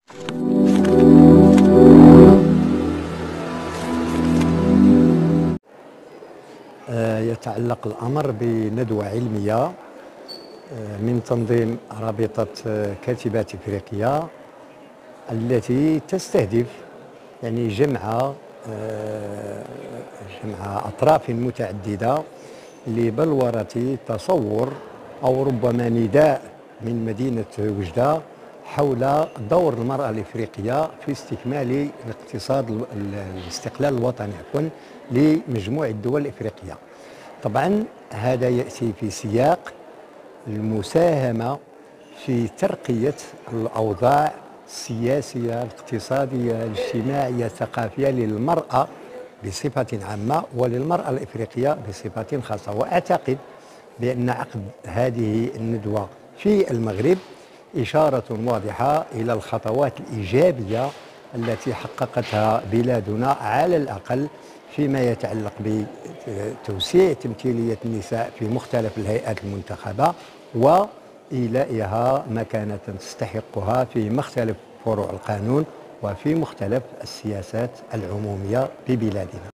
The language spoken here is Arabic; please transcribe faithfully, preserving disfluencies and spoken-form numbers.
يتعلق الأمر بندوة علمية من تنظيم رابطة كاتبات إفريقيا التي تستهدف يعني جمع جمع أطراف متعددة لبلورة تصور أو ربما نداء من مدينة وجدة حول دور المرأة الإفريقية في استكمال الاقتصاد الاستقلال الوطني عفوا لمجموع الدول الإفريقية. طبعا هذا يأتي في سياق المساهمة في ترقية الأوضاع السياسية الاقتصادية الاجتماعية الثقافية للمرأة بصفة عامة وللمرأة الإفريقية بصفة خاصة. وأعتقد بأن عقد هذه الندوة في المغرب إشارة واضحة إلى الخطوات الإيجابية التي حققتها بلادنا على الأقل فيما يتعلق بتوسيع تمثيلية النساء في مختلف الهيئات المنتخبة وإيلائها مكانة تستحقها في مختلف فروع القانون وفي مختلف السياسات العمومية ببلادنا.